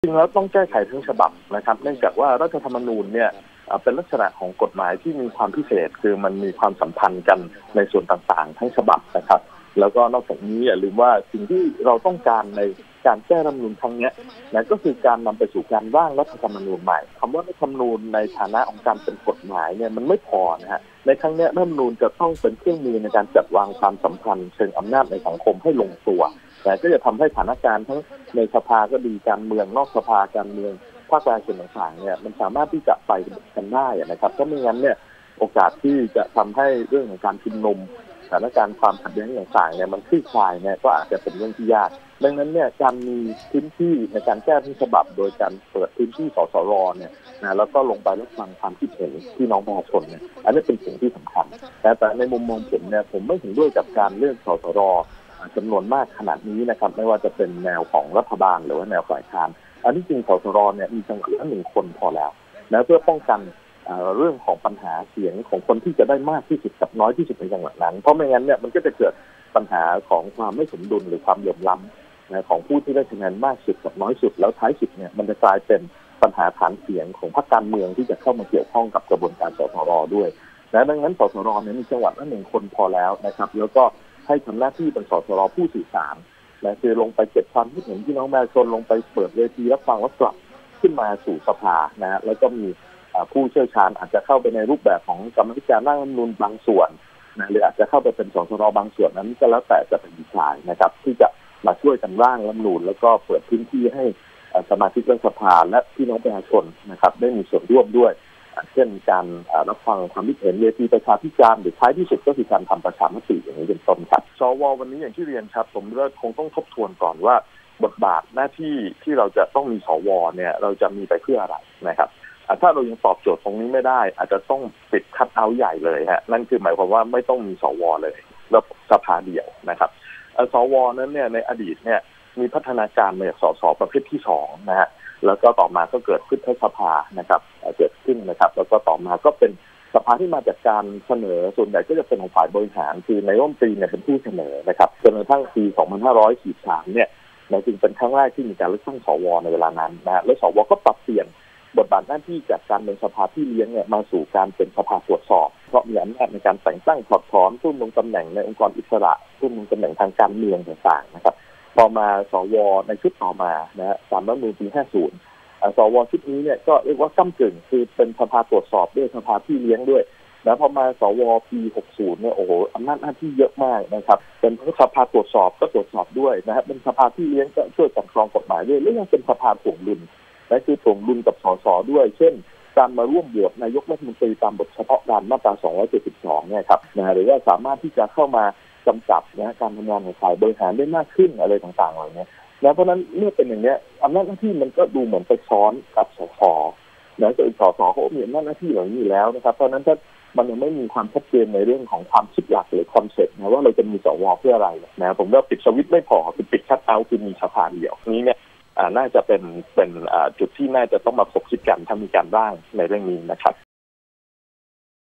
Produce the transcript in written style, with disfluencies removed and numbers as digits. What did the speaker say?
จริงแล้วต้องแก้ไขทั้งฉบับนะครับเนื่องจากว่ารัฐธรรมนูญเนี่ยเป็นลักษณะของกฎหมายที่มีความพิเศษคือมันมีความสัมพันธ์กันในส่วนต่างๆทั้งฉบับนะครับแล้วก็นอกจากนี้อย่าลืมว่าสิ่งที่เราต้องการในการแก้รัฐธรรมนูญครั้งนี้นะก็คือการนำไปสู่การร่างรัฐธรรมนูญใหม่คำว่ารัฐธรรมนูญในฐานะของการเป็นกฎหมายเนี่ยมันไม่พอนะฮะในครั้งนี้รัฐธรรมนูญจะต้องเป็นเครื่องมือในการจัดวางความสัมพันธ์เชิงอำนาจในสังคมให้ลงตัวแต่ก็จะทำให้สถานการณ์ทั้งในสภาก็ดีการเมืองนอกสภาการเมืองภาคการเมืองต่างๆเนี่ยมันสามารถที่จะไปกันได้นะครับเพราะไม่งั้นเนี่ยโอกาสที่จะทำให้เรื่องของการชุมนุมสถานการณ์ความขัดแย้งต่างๆเนี่ยมันคลี่คลายเนี่ยก็อาจจะเป็นเรื่องที่ยากดังนั้นเนี่ยการมีพื้นที่ในการแก้รัฐธรรมนูญโดยการเปิดพื้นที่สสรเนี่ยนะแล้วก็ลงไปรับฟังความคิดเห็นพี่น้องประชาชนเนี่ยอันนี้เป็นสิ่งที่สำคัญแต่ในมุมมองผมเนี่ยผมไม่เห็นด้วยกับการเลือกสสรจำนวนมากขนาดนี้นะครับไม่ว่าจะเป็นแนวของรัฐบาลหรือว่าแนวฝ่ายค้านอันที่จริงสสรเนี่ยมีจังหวะละ1 คนพอแล้วนะเพื่อป้องกันเรื่องของปัญหาเสียงของคนที่จะได้มากที่สุดกับน้อยที่สุดในจังหวะนั้นเพราะไม่งั้นเนี่ยมันก็จะเกิดปัญหาของความไม่สมดุลหรือความเหลื่อมล้ำนะของผู้ที่ได้คะแนนมากสุดกับน้อยสุดแล้วท้ายสุดเนี่ยมันจะกลายเป็นปัญหาฐานเสียงของพรรคการเมืองที่จะเข้ามาเกี่ยวข้องกับกระบวนการสสรด้วยนะดังนั้นสสรเนี่ยมีจังหวะละ1 คนพอแล้วนะครับแล้วก็ให้ทำหน้าที่เป็นสสรผู้สื่อสารนะคือลงไปเก็บความคิดเห็นพี่น้องประชาชนลงไปเปิดเวทีรับฟังแล้วกลับขึ้นมาสู่สภานะแล้วก็มีผู้เชี่ยวชาญอาจจะเข้าไปในรูปแบบของกรรมธิการร่างรัฐธรรมนูญบางส่วนนะหรืออาจจะเข้าไปเป็นสสรบางส่วนนั้นก็แล้วแต่จะเป็นวิชานะครับที่จะมาช่วยกันร่างรัฐธรรมนูญแล้วก็เปิดพื้นที่ให้สมาชิกรัฐสภาและพี่น้องประชาชนนะครับได้มีส่วนร่วมด้วยเช่นการรับฟังความคิดเห็นเวทีประชาพิจารณ์หรือท้ายที่สุดก็คือการทำประชามติอย่างนี้เป็นต้นครับสววันนี้อย่างที่เรียนครับผมว่าคงต้องทบทวนก่อนว่าบทบาทหน้าที่ที่เราจะต้องมีสวเนี่ยเราจะมีไปเพื่ออะไรนะครับถ้าเรายังตอบโจทย์ตรงนี้ไม่ได้อาจจะต้องปิดคัทเอาท์ใหญ่เลยฮะนั่นคือหมายความว่าไม่ต้องมีสวเลยแล้วสภาเดียวนะครับสวนั้นเนี่ยในอดีตเนี่ยมีพัฒนาการมาจากสสประเภทที่2นะฮะแล้วก็ต่อมาก็เกิดพุทธสภานะครับเกิดขึ้นนะครับแล้วก็ต่อมาก็เป็นสภาที่มาจากการเสนอส่วนใหญ่ก็จะเป็นของฝ่ายบริหารคือนายกรัฐมนตรีเนี่ยเป็นผู้เสนอนะครับจนกระทั่งปี 2543 เนี่ยจึงเป็นครั้งแรกที่มีการเลือกตั้งสวในเวลานั้นนะแล้วสวก็ปรับเปลี่ยนบทบาทหน้าที่จากการเป็นสภาที่เลี้ยงเนี่ยมาสู่การเป็นสภาตรวจสอบเพราะมีอำนาจในการแต่งตั้งถอดถอนผู้ดำรงตำแหน่งในองค์กรอิสระผู้ดำรงตำแหน่งทางการเมืองต่างๆนะครับพอมาสวในชุดต่อมานะฮะตามรัฐธรรมนูญปี 50 สวชุดนี้เนี่ยก็เรียกว่าก้ำกึ่งคือเป็นสภาตรวจสอบด้วยสภาที่เลี้ยงด้วยนะพอมาสวปี 60 เนี่ยโอ้โหอำนาจหน้าที่เยอะมากนะครับเป็นทั้งสภาตรวจสอบก็ตรวจสอบด้วยนะครับเป็นสภาที่เลี้ยงก็ช่วยกันกรองกฎหมายด้วยและยังเป็นสภาถ่วงดุลและคือถ่วงดุลกับสสด้วยเช่นการมาร่วมโหวตนายกรัฐมนตรีตามบทเฉพาะการมาตรา 272 เนี่ยครับนะหรือว่าสามารถที่จะเข้ามากำกับนะการทำงานของฝ่ายบริหารได้มากขึ้นอะไรต่างๆเหล่านี้นะเพราะนั้นเมื่อเป็นอย่างนี้อำนาจหน้าที่มันก็ดูเหมือนไปซ้อนกับสสนะส่วนสสเขามีอำนาจหน้าที่เหล่านี้อยู่แล้วนะครับเพราะนั้นถ้ามันยังไม่มีความชัดเจนในเรื่องของความคิดหลักหรือคอนเซ็ปต์นะว่าเราจะมีสวเพื่ออะไรนะผมว่าปิดสวิตช์ไม่พอคือปิดชัตเอาท์คือมีสภาเดียวนี้เนี่ยน่าจะเป็นจุดที่น่าจะต้องมาคบคิดกันถ้ามีการร่างในเรื่องนี้นะครับ